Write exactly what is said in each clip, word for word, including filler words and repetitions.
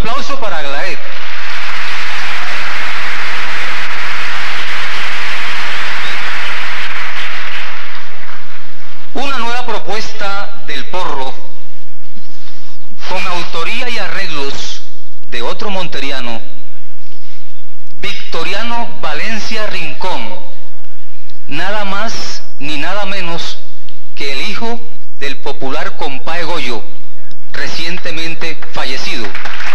aplauso para Aglaé. Una nueva propuesta del porro, con autoría y arreglos de otro monteriano, Victoriano Valencia Rincón, nada más ni nada menos que el hijo del popular compadre Goyo, recientemente fallecido.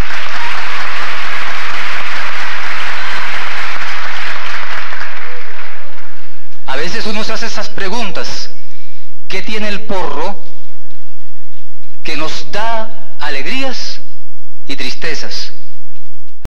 A veces uno se hace esas preguntas. ¿Qué tiene el porro que nos da